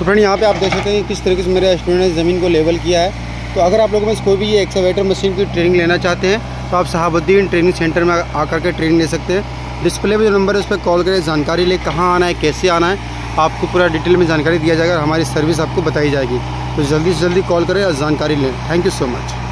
Friend यहाँ पे आप देख सकते हैं किस तरीके से मेरे स्टूडेंट ने ज़मीन को लेवल किया है। तो अगर आप लोगों में कोई भी ये एक्सकवेटर मशीन की ट्रेनिंग लेना चाहते हैं तो आप शहाबुद्दीन ट्रेनिंग सेंटर में आकर के ट्रेनिंग ले सकते हैं। डिस्प्ले पे जो नंबर है उस पर कॉल करें, जानकारी ले कहाँ आना है, कैसे आना है, आपको पूरा डिटेल में जानकारी दिया जाएगा और हमारी सर्विस आपको बताई जाएगी। तो जल्दी से जल्दी कॉल करें और जानकारी लें। Thank you so much.